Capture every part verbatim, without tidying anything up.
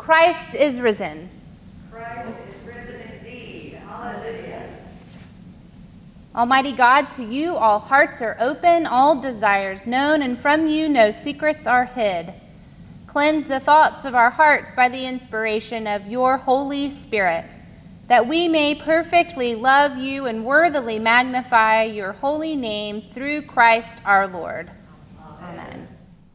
Christ is risen. Christ is risen indeed. Hallelujah. Almighty God, to you all hearts are open, all desires known, and from you no secrets are hid. Cleanse the thoughts of our hearts by the inspiration of your Holy Spirit, that we may perfectly love you and worthily magnify your holy name through Christ our Lord. Amen.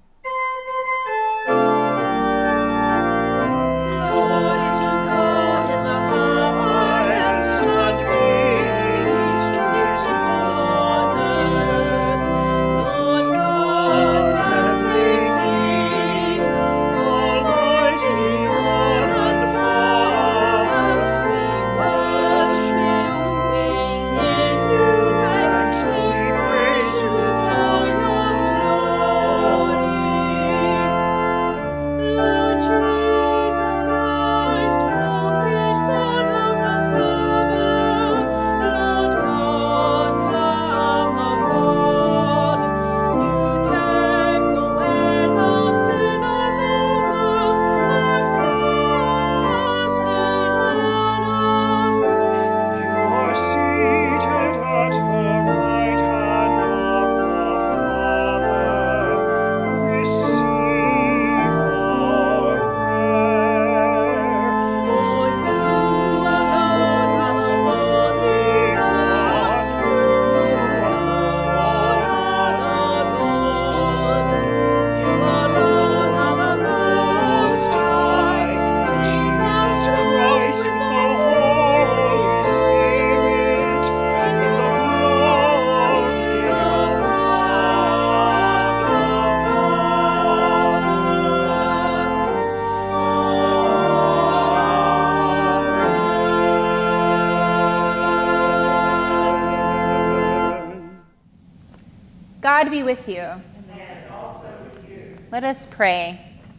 God be with you. And also with you. Let us pray.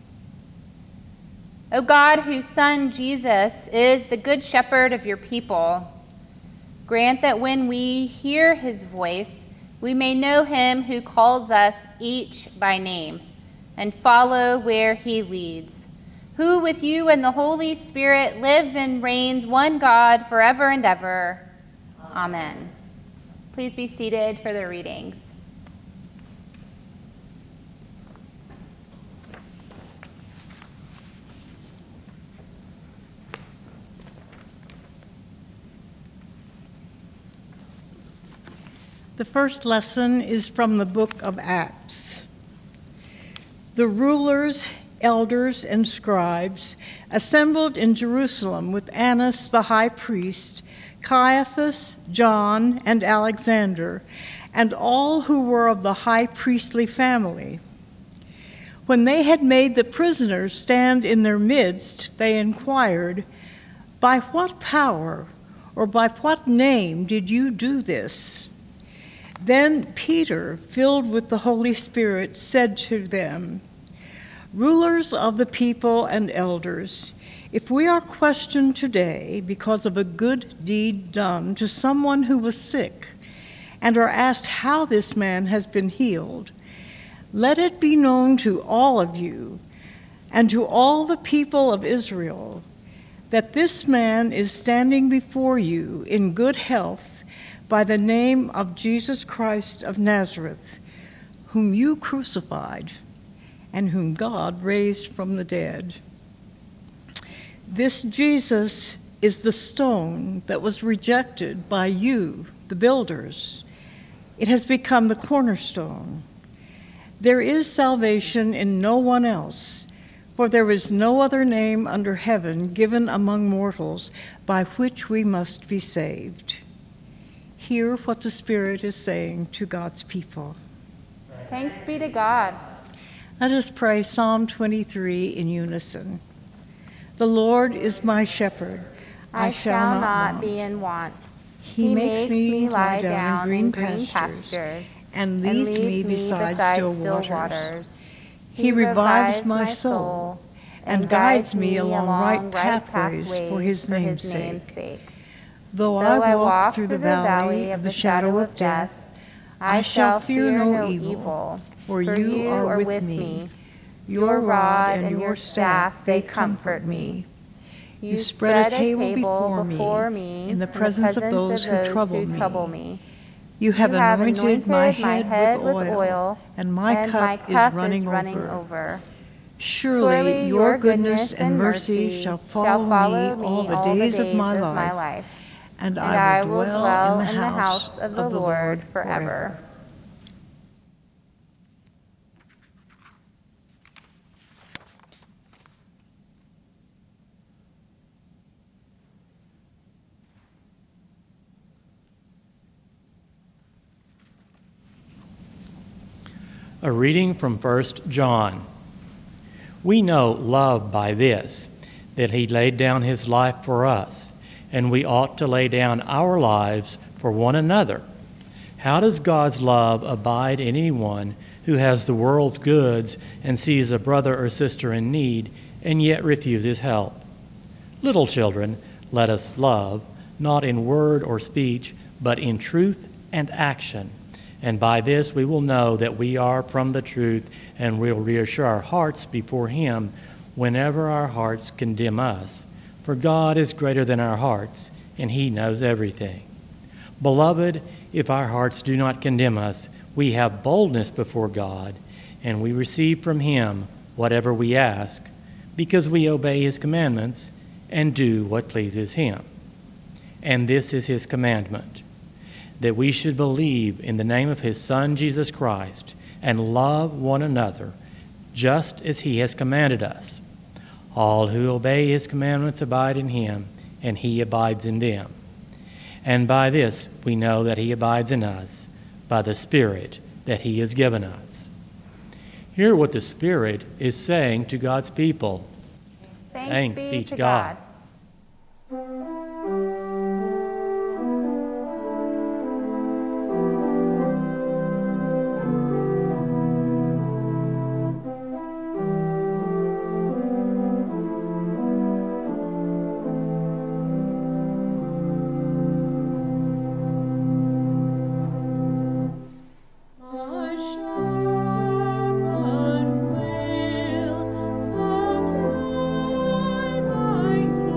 O God, whose Son Jesus is the good shepherd of your people, grant that when we hear his voice, we may know him who calls us each by name and follow where he leads, who with you and the Holy Spirit lives and reigns one God forever and ever. Amen. Please be seated for the readings. The first lesson is from the book of Acts. The rulers, elders, and scribes assembled in Jerusalem with Annas the high priest, Caiaphas, John, and Alexander, and all who were of the high priestly family. When they had made the prisoners stand in their midst, they inquired, "By what power or by what name did you do this?" Then Peter, filled with the Holy Spirit, said to them, "Rulers of the people and elders, if we are questioned today because of a good deed done to someone who was sick, and are asked how this man has been healed, let it be known to all of you and to all the people of Israel that this man is standing before you in good health by the name of Jesus Christ of Nazareth, whom you crucified and whom God raised from the dead. This Jesus is the stone that was rejected by you, the builders. It has become the cornerstone. There is salvation in no one else, for there is no other name under heaven given among mortals by which we must be saved." Hear what the Spirit is saying to God's people. Thanks be to God. Let us pray Psalm twenty-three in unison. The Lord is my shepherd. I, I shall not be in want. He, he makes, makes me lie down in green pastures and leads, and leads me beside, beside still, still waters. waters. He, he revives my soul and guides me along right pathways, pathways for his name's, for his name's sake. sake. Though, Though I walk, walk through the valley of the shadow of death, I shall fear no evil, for you are with me. Your rod and your staff, they comfort me. You spread a table before me in the presence of those who trouble me. You have, you have anointed, anointed my my head, head with, with oil, oil, and my and cup, my cup is running, is running over. over. Surely, Surely your goodness and mercy shall follow, follow me all the days, of, my of my life, life, and, and I I will will dwell dwell in the house of the of the Lord Lord forever. forever. A reading from First John. We know love by this, that he laid down his life for us, and we ought to lay down our lives for one another. How does God's love abide in anyone who has the world's goods and sees a brother or sister in need and yet refuses help? Little children, let us love, not in word or speech, but in truth and action. And by this we will know that we are from the truth, and will reassure our hearts before him whenever our hearts condemn us. For God is greater than our hearts, and he knows everything. Beloved, if our hearts do not condemn us, we have boldness before God, and we receive from him whatever we ask, because we obey his commandments and do what pleases him. And this is his commandment, that we should believe in the name of his Son, Jesus Christ, and love one another, just as he has commanded us. All who obey his commandments abide in him, and he abides in them. And by this we know that he abides in us, by the Spirit that he has given us. Hear what the Spirit is saying to God's people. Thanks, Thanks be, be to to God. God. My shepherd will supply my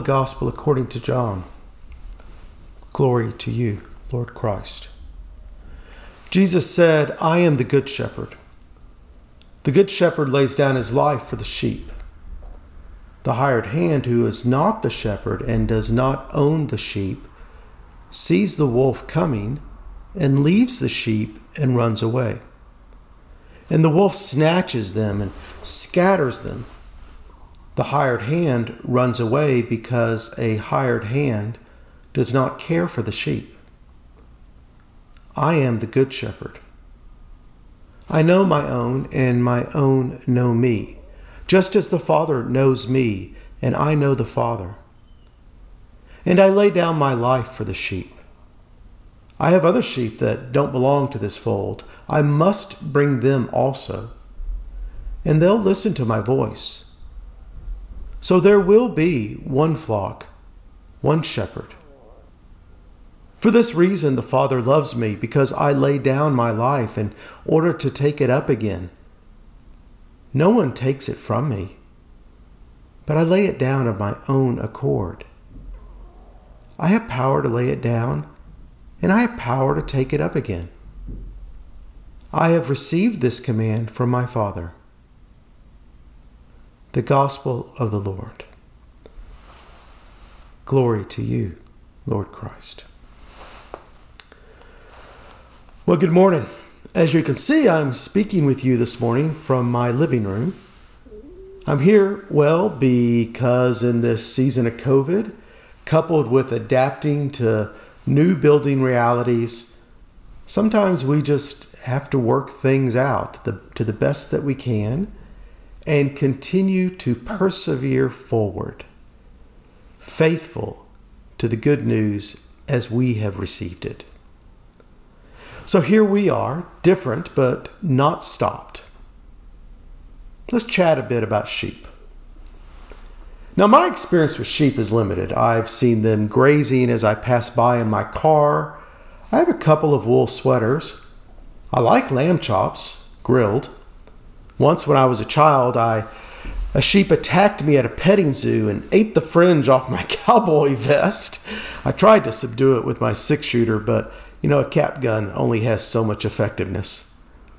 Gospel according to John. Glory to you, Lord Christ. Jesus said, I am the good shepherd. The good shepherd lays down his life for the sheep. The hired hand, who is not the shepherd and does not own the sheep, sees the wolf coming and leaves the sheep and runs away. And the wolf snatches them and scatters them. The hired hand runs away because a hired hand does not care for the sheep. I am the good shepherd. I know my own, and my own know me, just as the Father knows me, and I know the Father. And I lay down my life for the sheep. I have other sheep that don't belong to this fold. I must bring them also, and they'll listen to my voice. So there will be one flock, one shepherd. For this reason the Father loves me, because I lay down my life in order to take it up again. No one takes it from me, but I lay it down of my own accord. I have power to lay it down, and I have power to take it up again. I have received this command from my Father. The Gospel of the Lord. Glory to you, Lord Christ. Well, good morning. As you can see, I'm speaking with you this morning from my living room. I'm here, well, because in this season of COVID, coupled with adapting to new building realities, sometimes we just have to work things out the, to the best that we can and continue to persevere forward, faithful to the good news as we have received it. So here we are, different but not stopped. Let's chat a bit about sheep. Now, my experience with sheep is limited. I've seen them grazing as I pass by in my car. I have a couple of wool sweaters. I like lamb chops, grilled. Once when I was a child, I a sheep attacked me at a petting zoo and ate the fringe off my cowboy vest. I tried to subdue it with my six-shooter, but, you know, a cap gun only has so much effectiveness.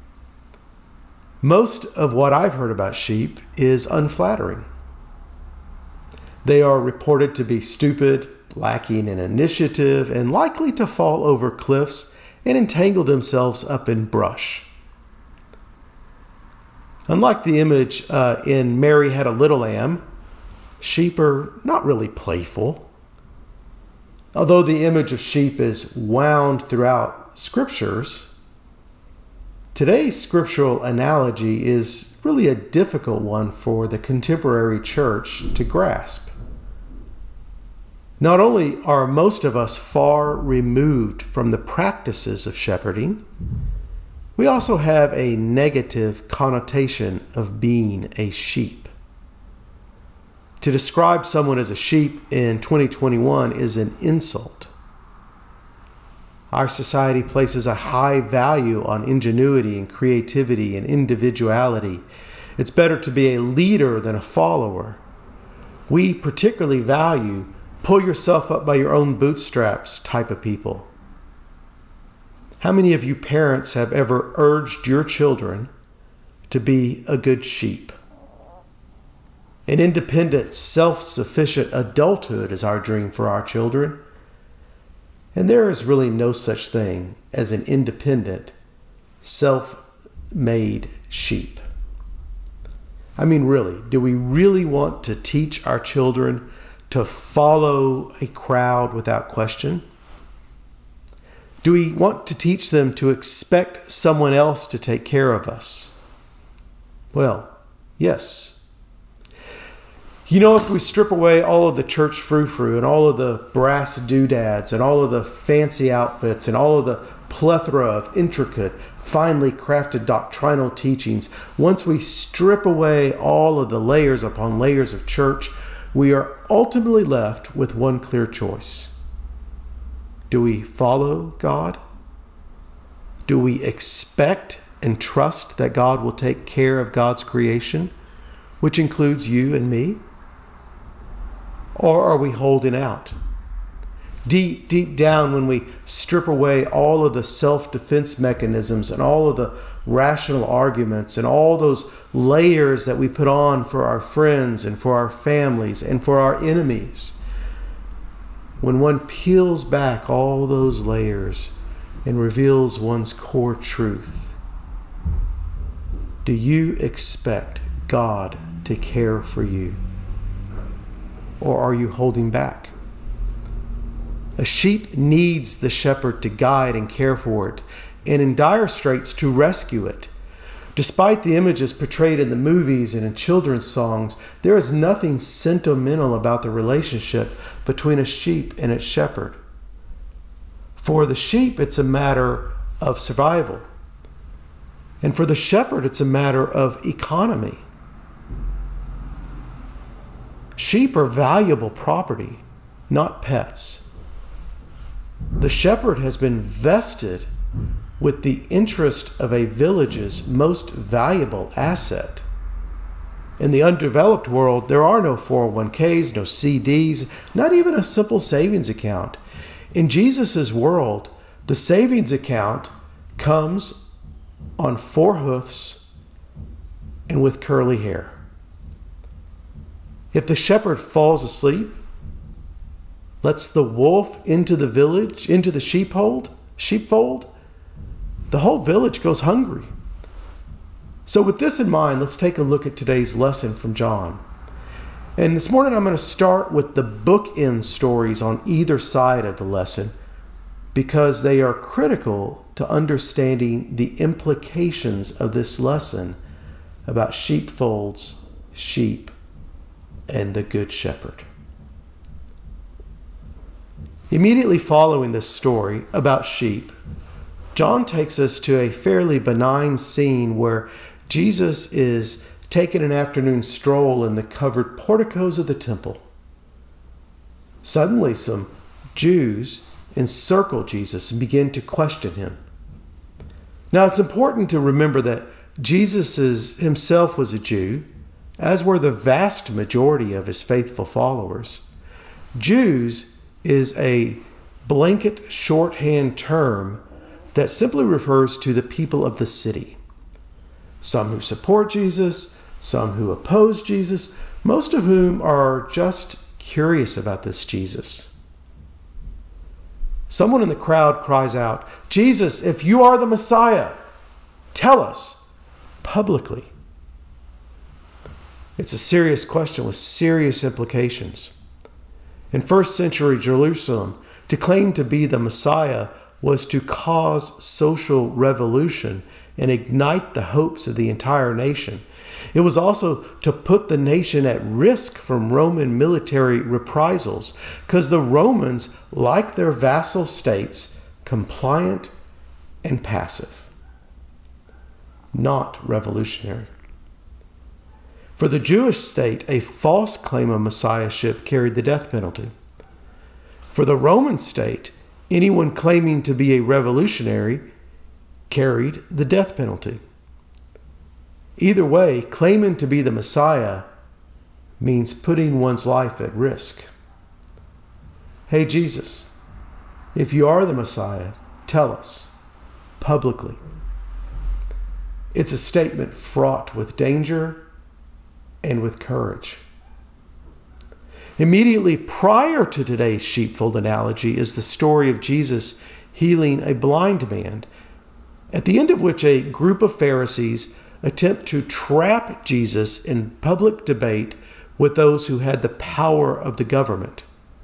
Most of what I've heard about sheep is unflattering. They are reported to be stupid, lacking in initiative, and likely to fall over cliffs and entangle themselves up in brush. Unlike the image uh, in Mary Had a Little Lamb, sheep are not really playful. Although the image of sheep is wound throughout scriptures, today's scriptural analogy is really a difficult one for the contemporary church to grasp. Not only are most of us far removed from the practices of shepherding, we also have a negative connotation of being a sheep. To describe someone as a sheep in twenty twenty-one is an insult. Our society places a high value on ingenuity and creativity and individuality. It's better to be a leader than a follower. We particularly value pull yourself up by your own bootstraps type of people. How many of you parents have ever urged your children to be a good sheep? An independent, self-sufficient adulthood is our dream for our children. And there is really no such thing as an independent, self-made sheep. I mean, really, do we really want to teach our children to follow a crowd without question? Do we want to teach them to expect someone else to take care of us? Well, yes. You know, if we strip away all of the church frou-frou and all of the brass doodads and all of the fancy outfits and all of the plethora of intricate, finely crafted doctrinal teachings, once we strip away all of the layers upon layers of church, we are ultimately left with one clear choice. Do we follow God? Do we expect and trust that God will take care of God's creation, which includes you and me? Or are we holding out? Deep, deep down, when we strip away all of the self-defense mechanisms and all of the rational arguments and all those layers that we put on for our friends and for our families and for our enemies, when one peels back all those layers and reveals one's core truth, do you expect God to care for you? Or are you holding back? A sheep needs the shepherd to guide and care for it, and in dire straits to rescue it. Despite the images portrayed in the movies and in children's songs, there is nothing sentimental about the relationship between a sheep and its shepherd. For the sheep, it's a matter of survival. And for the shepherd, it's a matter of economy. Sheep are valuable property, not pets. The shepherd has been vested with the interest of a village's most valuable asset. In the undeveloped world, there are no four oh one k's, no C Ds, not even a simple savings account. In Jesus' world, the savings account comes on four hoofs and with curly hair. If the shepherd falls asleep, lets the wolf into the village, into the sheepfold, sheepfold, the whole village goes hungry. So with this in mind, let's take a look at today's lesson from John. And this morning I'm going to start with the bookend stories on either side of the lesson because they are critical to understanding the implications of this lesson about sheepfolds, sheep, and the Good Shepherd. Immediately following this story about sheep, John takes us to a fairly benign scene where Jesus is taking an afternoon stroll in the covered porticos of the temple. Suddenly, some Jews encircle Jesus and begin to question him. Now, it's important to remember that Jesus is, himself was a Jew, as were the vast majority of his faithful followers. Jews is a blanket shorthand term that simply refers to the people of the city. Some who support Jesus, some who oppose Jesus, most of whom are just curious about this Jesus. Someone in the crowd cries out, "Jesus, if you are the Messiah, tell us publicly." It's a serious question with serious implications. In first century Jerusalem, to claim to be the Messiah was to cause social revolution and ignite the hopes of the entire nation. It was also to put the nation at risk from Roman military reprisals, because the Romans, like their vassal states, compliant and passive, not revolutionary. For the Jewish state, a false claim of messiahship carried the death penalty. For the Roman state, anyone claiming to be a revolutionary carried the death penalty. Either way, claiming to be the Messiah means putting one's life at risk. Hey, Jesus, if you are the Messiah, tell us publicly. It's a statement fraught with danger and with courage. Immediately prior to today's sheepfold analogy is the story of Jesus healing a blind man, at the end of which a group of Pharisees attempt to trap Jesus in public debate with those who had the power of the government.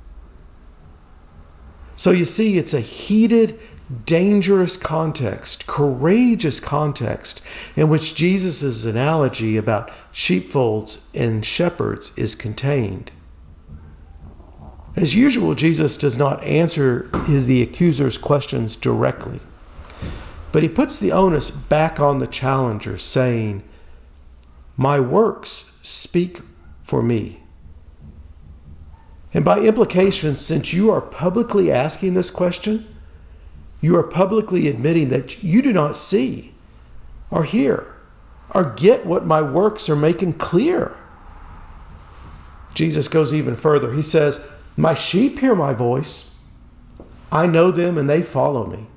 So you see, it's a heated, dangerous context, courageous context, in which Jesus' analogy about sheepfolds and shepherds is contained. As usual, Jesus does not answer his, the accuser's questions directly, but he puts the onus back on the challenger, saying, "My works speak for me." And by implication, since you are publicly asking this question, you are publicly admitting that you do not see or hear or get what my works are making clear. Jesus goes even further. He says, "My sheep hear my voice. I know them and they follow me."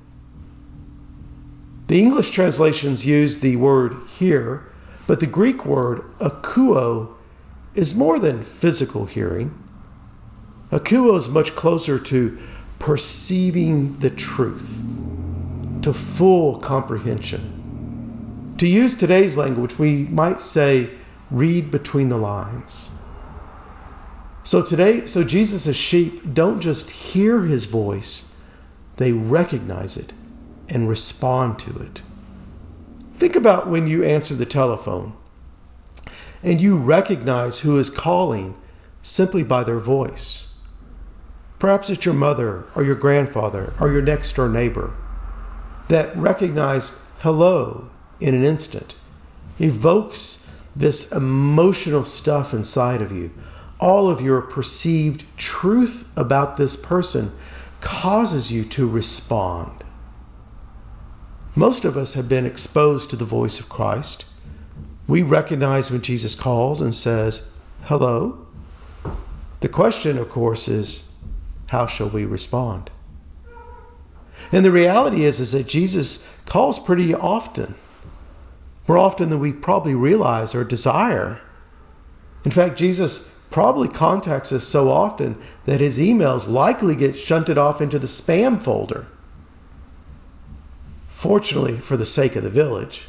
The English translations use the word hear, but the Greek word akouo is more than physical hearing. Akouo is much closer to perceiving the truth, to full comprehension. To use today's language, we might say, read between the lines. So today, so Jesus' sheep don't just hear his voice, they recognize it and respond to it. Think about when you answer the telephone and you recognize who is calling simply by their voice. Perhaps it's your mother or your grandfather or your next door neighbor that recognized hello in an instant, evokes this emotional stuff inside of you. All of your perceived truth about this person causes you to respond. Most of us have been exposed to the voice of Christ. We recognize when Jesus calls and says, hello. The question, of course, is, how shall we respond? And the reality is, is that Jesus calls pretty often, more often than we probably realize or desire. In fact, Jesus probably contacts us so often that his emails likely get shunted off into the spam folder. Fortunately, for the sake of the village,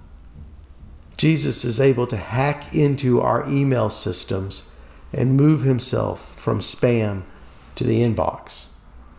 Jesus is able to hack into our email systems and move himself from spam to the inbox.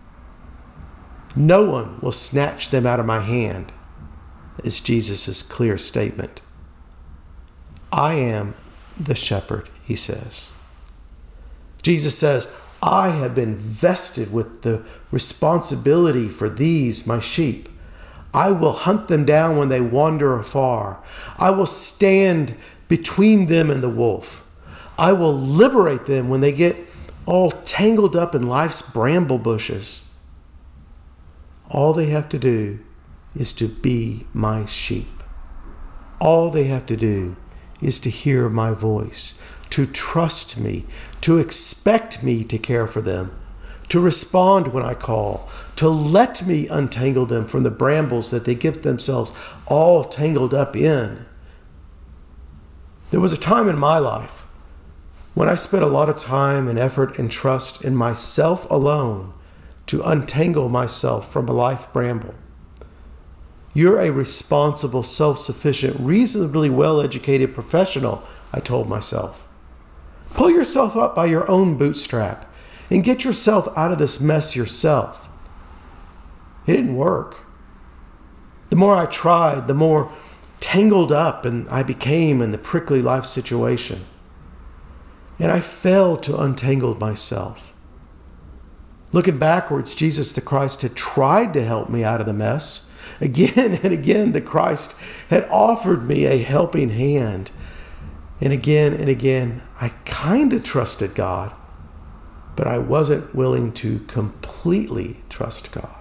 No one will snatch them out of my hand, is Jesus' clear statement. I am the shepherd, he says. Jesus says, I have been vested with the responsibility for these, my sheep. I will hunt them down when they wander afar. I will stand between them and the wolf. I will liberate them when they get all tangled up in life's bramble bushes. All they have to do is to be my sheep. All they have to do is to hear my voice, to trust me, to expect me to care for them, to respond when I call, to let me untangle them from the brambles that they get themselves all tangled up in. There was a time in my life when I spent a lot of time and effort and trust in myself alone to untangle myself from a life bramble. You're a responsible, self-sufficient, reasonably well-educated professional, I told myself. Pull yourself up by your own bootstrap and get yourself out of this mess yourself. It didn't work. The more I tried, the more tangled up and I became in the prickly life situation. And I failed to untangle myself. Looking backwards, Jesus the Christ had tried to help me out of the mess. Again and again, the Christ had offered me a helping hand. And again and again, I kind of trusted God, but I wasn't willing to completely trust God.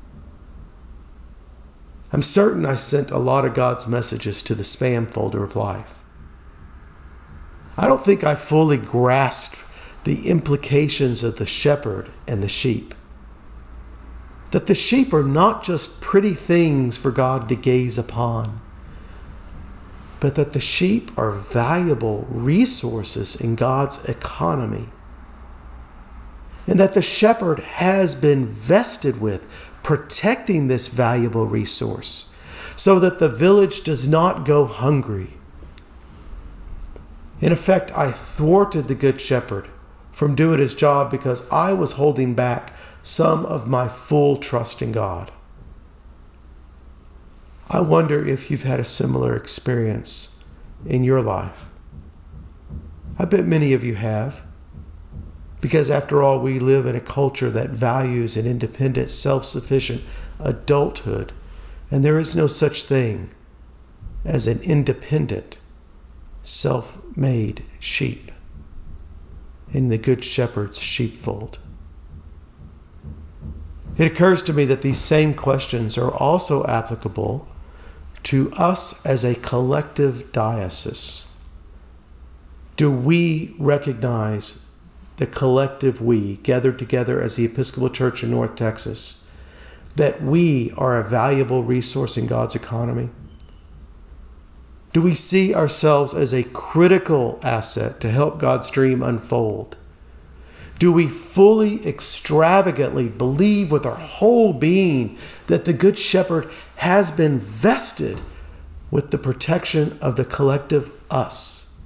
I'm certain I sent a lot of God's messages to the spam folder of life. I don't think I fully grasped the implications of the shepherd and the sheep. That the sheep are not just pretty things for God to gaze upon, but that the sheep are valuable resources in God's economy. And that the shepherd has been vested with protecting this valuable resource so that the village does not go hungry. In effect, I thwarted the good shepherd from doing his job because I was holding back some of my full trust in God. I wonder if you've had a similar experience in your life. I bet many of you have. Because after all, we live in a culture that values an independent, self-sufficient adulthood. And there is no such thing as an independent, self-made sheep in the Good Shepherd's sheepfold. It occurs to me that these same questions are also applicable to us as a collective diocese. Do we recognize the collective we, gathered together as the Episcopal Church in North Texas, that we are a valuable resource in God's economy? Do we see ourselves as a critical asset to help God's dream unfold? Do we fully, extravagantly believe with our whole being that the Good Shepherd has been vested with the protection of the collective us,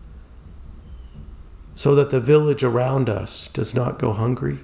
so that the village around us does not go hungry?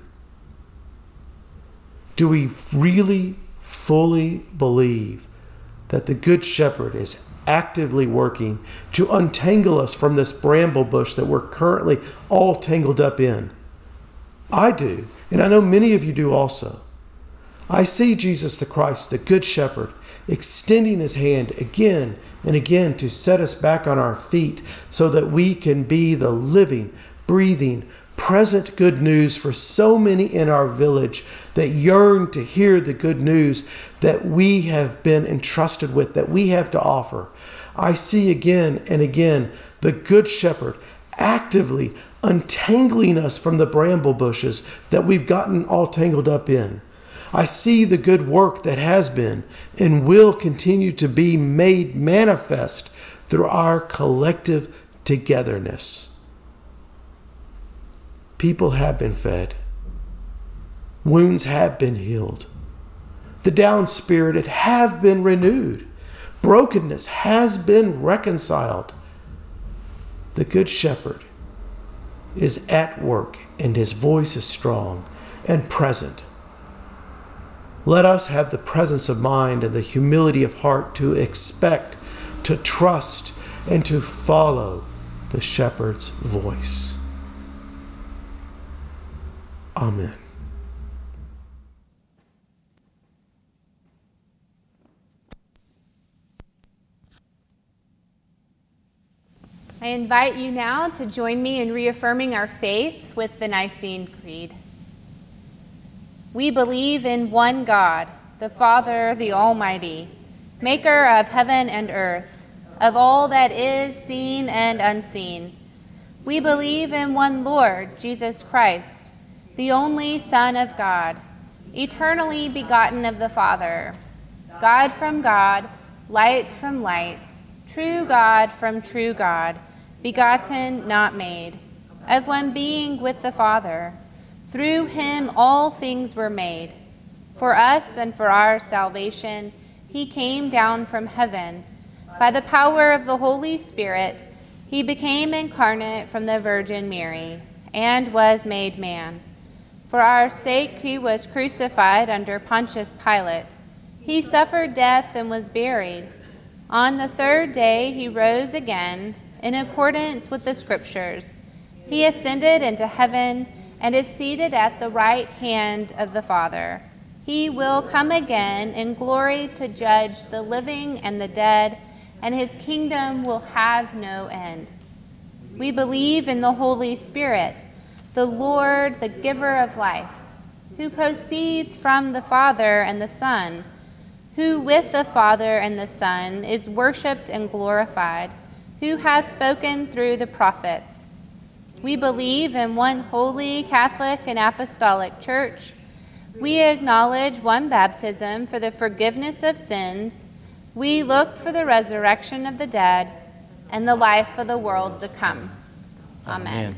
Do we really, fully believe that the Good Shepherd is actively working to untangle us from this bramble bush that we're currently all tangled up in? I do, and I know many of you do also. I see Jesus the Christ, the Good Shepherd, extending his hand again and again to set us back on our feet so that we can be the living, breathing, present good news for so many in our village that yearn to hear the good news that we have been entrusted with, that we have to offer. I see again and again the Good Shepherd actively untangling us from the bramble bushes that we've gotten all tangled up in. I see the good work that has been and will continue to be made manifest through our collective togetherness. People have been fed. Wounds have been healed. The down-spirited have been renewed. Brokenness has been reconciled. The Good Shepherd is at work, and his voice is strong and present. Let us have the presence of mind and the humility of heart to expect, to trust, and to follow the shepherd's voice. Amen. I invite you now to join me in reaffirming our faith with the Nicene Creed. We believe in one God, the Father, the Almighty, maker of heaven and earth, of all that is seen and unseen. We believe in one Lord, Jesus Christ, the only Son of God, eternally begotten of the Father, God from God, light from light, true God from true God, begotten, not made, of one being with the Father. Through him all things were made. For us and for our salvation, he came down from heaven. By the power of the Holy Spirit, he became incarnate from the Virgin Mary and was made man. For our sake he was crucified under Pontius Pilate. He suffered death and was buried. On the third day he rose again, in accordance with the Scriptures. He ascended into heaven and is seated at the right hand of the Father. He will come again in glory to judge the living and the dead, and his kingdom will have no end. We believe in the Holy Spirit, the Lord, the giver of life, who proceeds from the Father and the Son, who with the Father and the Son is worshipped and glorified, who has spoken through the prophets. We believe in one holy, Catholic, and Apostolic Church. We acknowledge one baptism for the forgiveness of sins. We look for the resurrection of the dead and the life of the world to come. Amen. Amen.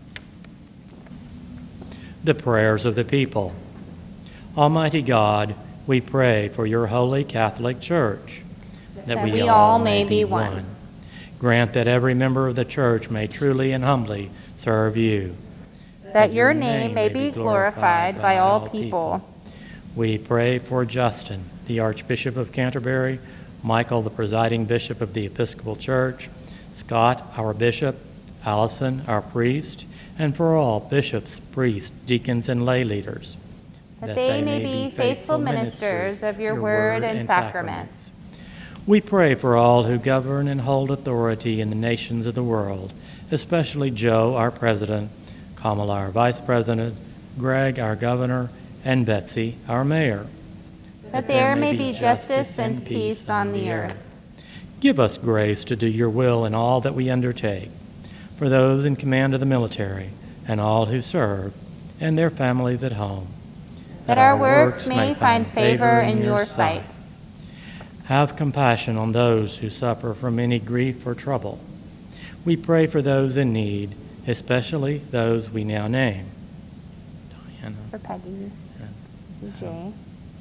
The prayers of the people. Almighty God, we pray for your holy Catholic Church, that, that we, we all, all may may be be one. one. Grant that every member of the church may truly and humbly serve you. That, that your name, name may be glorified, glorified by, by all people. people. We pray for Justin, the Archbishop of Canterbury, Michael, the presiding bishop of the Episcopal Church, Scott, our bishop, Allison, our priest, and for all bishops, priests, deacons, and lay leaders. That, that they, they may be faithful ministers of your, your word and, and sacraments. sacraments. We pray for all who govern and hold authority in the nations of the world, especially Joe, our president, Kamala, our vice president, Greg, our governor, and Betsy, our mayor. That, that there may be justice and peace on the earth. Give us grace to do your will in all that we undertake. For those in command of the military, and all who serve, and their families at home. That our works may find favor in your sight. Have compassion on those who suffer from any grief or trouble. We pray for those in need, especially those we now name. Diana. For Peggy. And Jay.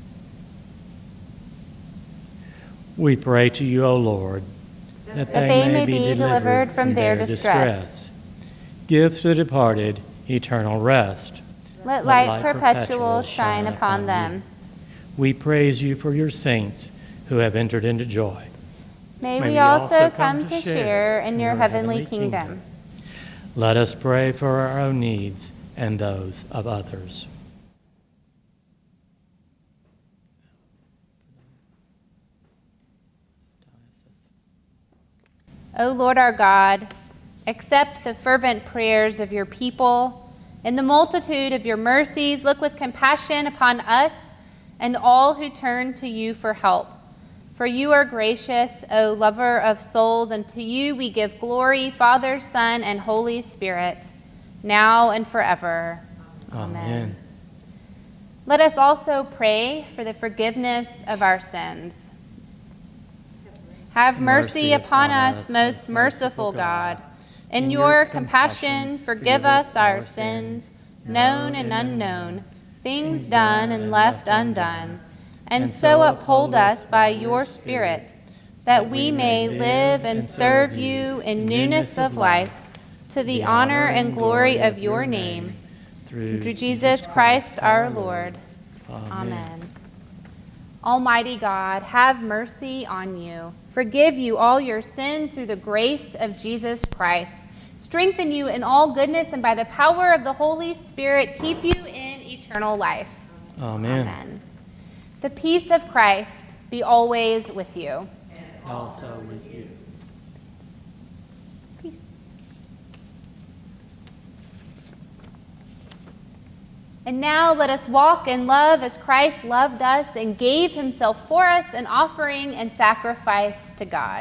We pray to you, O Lord, that, that they, they may be delivered from their distress. distress. Give to the departed eternal rest. Let light, light perpetual shine upon them. We praise you for your saints who have entered into joy. May, May we also come to share in your heavenly kingdom. kingdom. Let us pray for our own needs and those of others. O Lord our God, accept the fervent prayers of your people. In the multitude of your mercies, look with compassion upon us and all who turn to you for help. For you are gracious, O lover of souls, and to you we give glory, Father, Son, and Holy Spirit, now and forever. Amen. Amen. Let us also pray for the forgiveness of our sins. Have mercy, mercy upon us, most merciful God. In your compassion, forgive us our sins, known and unknown, things done and left undone, and so uphold us by your Spirit, that we may live and serve you in newness of life, to the honor and glory of your name, through Jesus Christ our Lord. Amen. Almighty God, have mercy on you. Forgive you all your sins through the grace of Jesus Christ. Strengthen you in all goodness, and by the power of the Holy Spirit, keep you in eternal life. Amen. Amen. The peace of Christ be always with you. And also with you. Peace. And now let us walk in love as Christ loved us and gave himself for us, an offering and sacrifice to God.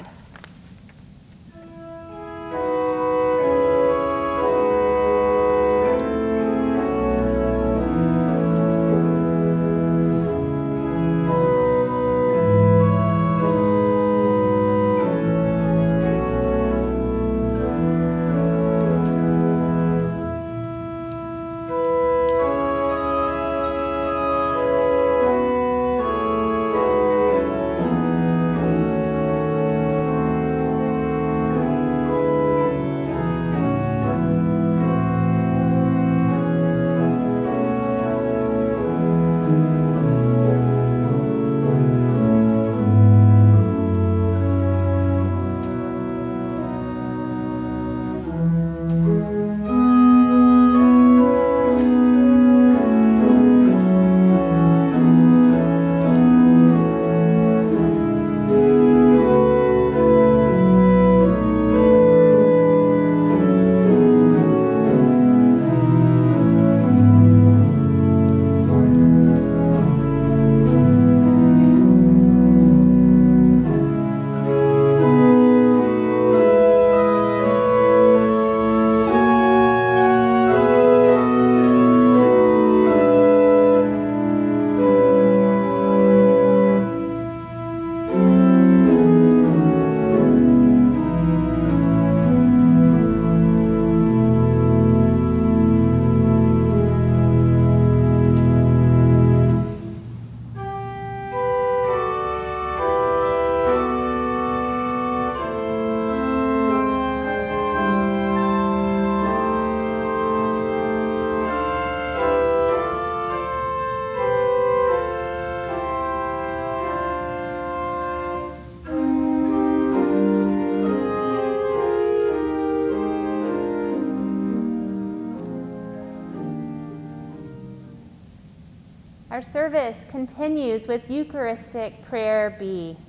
Our service continues with Eucharistic prayer B.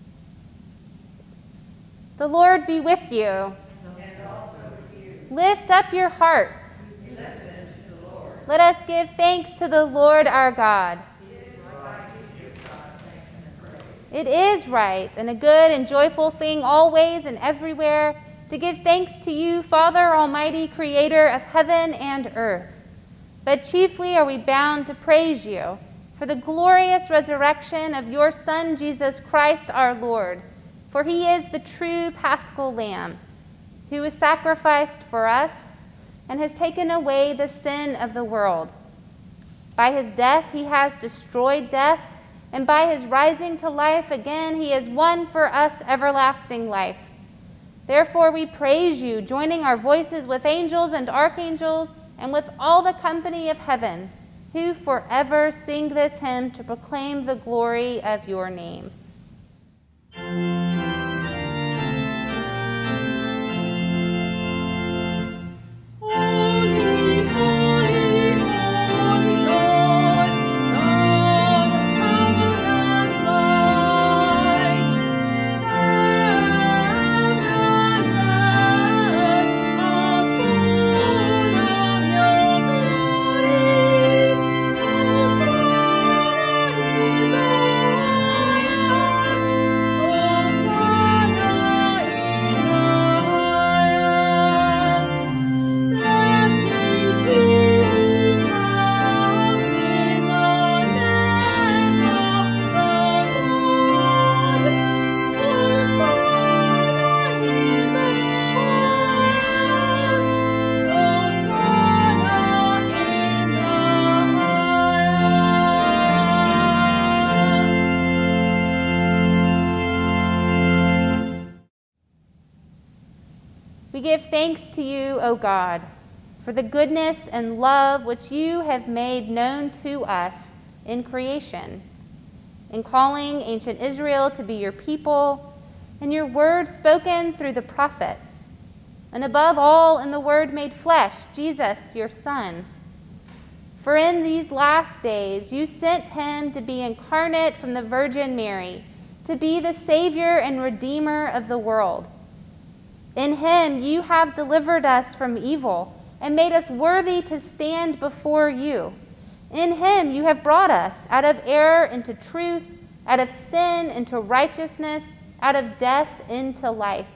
The Lord be with you. And also with you. Lift up your hearts. Lift them to the Lord. Let us give thanks to the Lord our God. It is right to give God thanks and praise. It is right and a good and joyful thing always and everywhere to give thanks to you, Father Almighty, creator of heaven and earth. But chiefly are we bound to praise you for the glorious resurrection of your Son, Jesus Christ our Lord. For he is the true Paschal Lamb, who was sacrificed for us and has taken away the sin of the world. By his death he has destroyed death, and by his rising to life again he has won for us everlasting life. Therefore we praise you, joining our voices with angels and archangels and with all the company of heaven, who forever sing this hymn to proclaim the glory of your name. We give thanks to you, O God, for the goodness and love which you have made known to us in creation, in calling ancient Israel to be your people, and your word spoken through the prophets, and above all in the word made flesh, Jesus, your Son. For in these last days you sent him to be incarnate from the Virgin Mary, to be the Savior and Redeemer of the world. In him you have delivered us from evil and made us worthy to stand before you. In him you have brought us out of error into truth, out of sin into righteousness, out of death into life.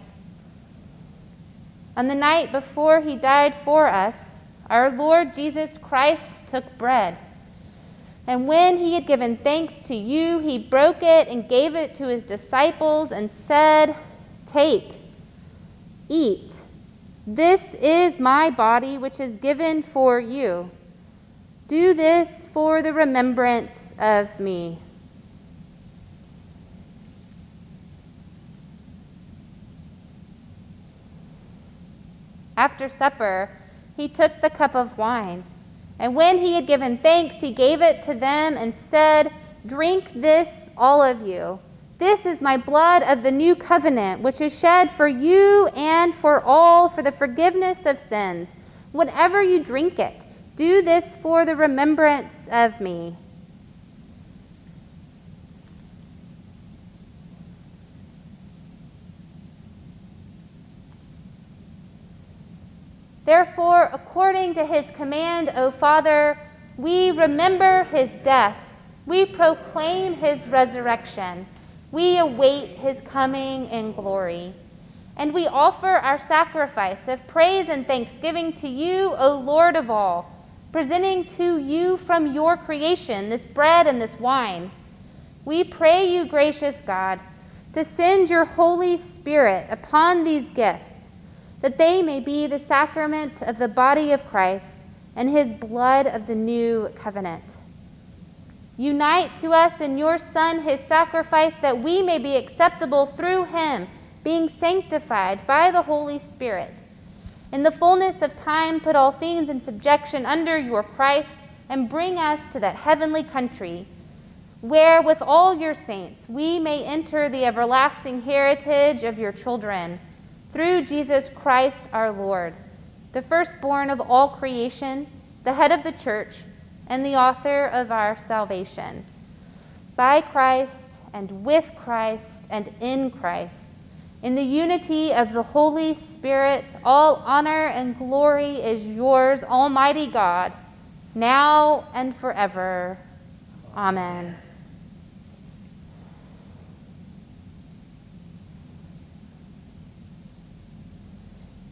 On the night before he died for us, our Lord Jesus Christ took bread. And when he had given thanks to you, he broke it and gave it to his disciples and said, "Take, eat. This is my body, which is given for you. Do this for the remembrance of me." After supper, he took the cup of wine, and when he had given thanks, he gave it to them and said, "Drink this, all of you. This is my blood of the new covenant, which is shed for you and for all for the forgiveness of sins. Whenever you drink it, do this for the remembrance of me." Therefore, according to his command, O Father, we remember his death. We proclaim his resurrection. We await his coming in glory. And we offer our sacrifice of praise and thanksgiving to you, O Lord of all, presenting to you from your creation this bread and this wine. We pray you, gracious God, to send your Holy Spirit upon these gifts, that they may be the sacrament of the body of Christ and his blood of the new covenant. Unite to us in your Son his sacrifice, that we may be acceptable through him, being sanctified by the Holy Spirit. In the fullness of time, put all things in subjection under your Christ, and bring us to that heavenly country, where with all your saints we may enter the everlasting heritage of your children, through Jesus Christ our Lord, the firstborn of all creation, the head of the church, and the author of our salvation. By Christ, and with Christ, and in Christ, in the unity of the Holy Spirit, all honor and glory is yours, Almighty God, now and forever. Amen.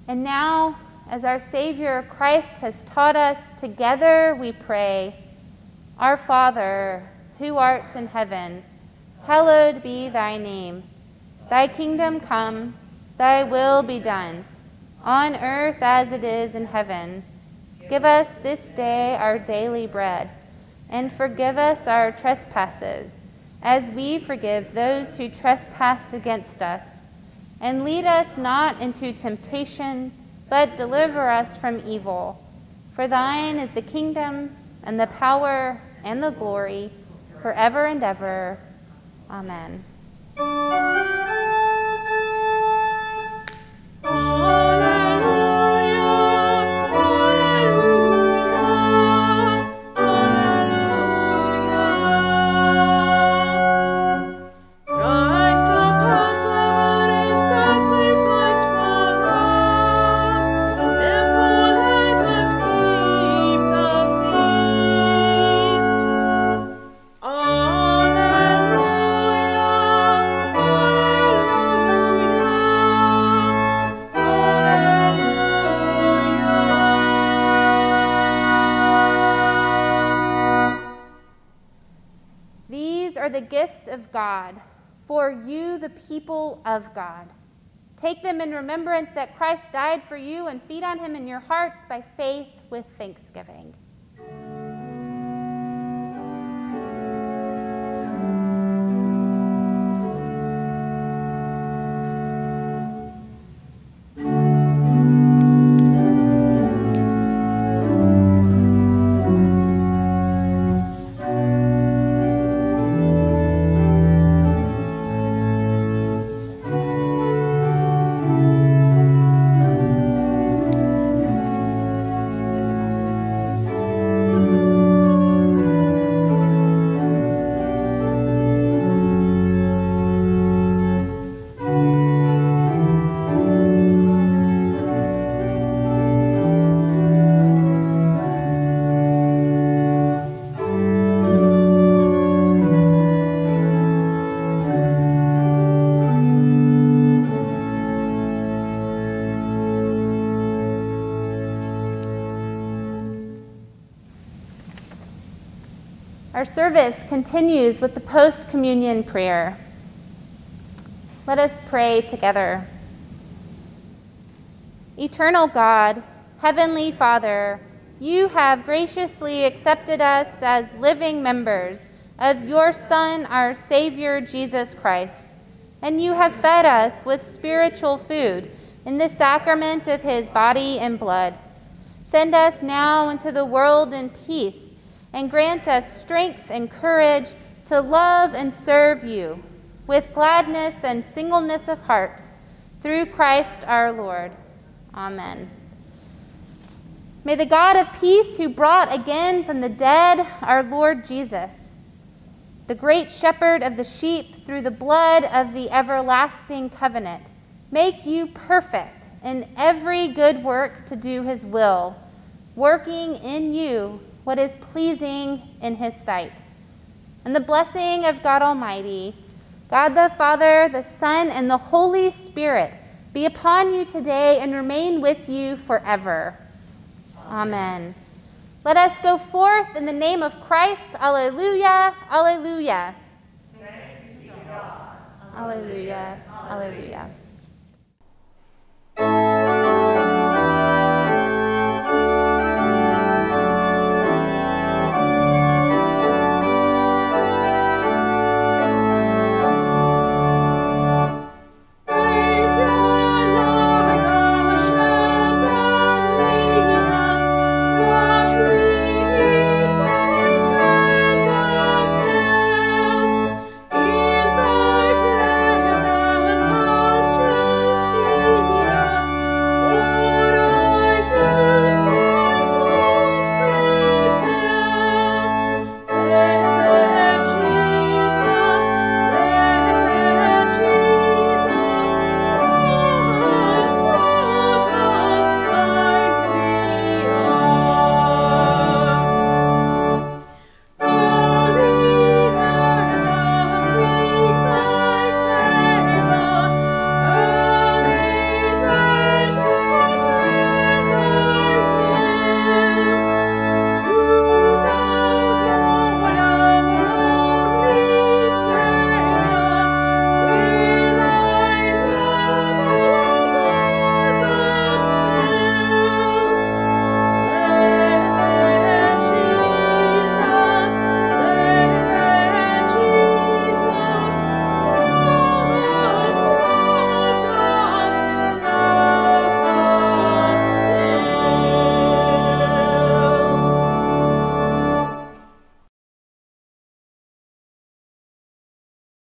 And now, as our Savior Christ has taught us, together we pray, Our Father, who art in heaven, hallowed be thy name. Thy kingdom come, thy will be done, on earth as it is in heaven. Give us this day our daily bread, and forgive us our trespasses, as we forgive those who trespass against us. And lead us not into temptation, but deliver us from evil. For thine is the kingdom, and the power, and the glory, forever and ever. Amen. The gifts of God, for you, the people of God. Take them in remembrance that Christ died for you, and feed on him in your hearts by faith with thanksgiving. Our service continues with the post-communion prayer. Let us pray together. Eternal God, Heavenly Father, you have graciously accepted us as living members of your Son, our Savior, Jesus Christ, and you have fed us with spiritual food in the sacrament of his body and blood. Send us now into the world in peace, and grant us strength and courage to love and serve you with gladness and singleness of heart, through Christ our Lord. Amen. May the God of peace, who brought again from the dead our Lord Jesus, the great shepherd of the sheep through the blood of the everlasting covenant, make you perfect in every good work to do his will, working in you what is pleasing in his sight. And the blessing of God Almighty, God the Father, the Son, and the Holy Spirit be upon you today and remain with you forever. Amen. Let us go forth in the name of Christ. Alleluia, alleluia. Thanks be to God. Alleluia, alleluia.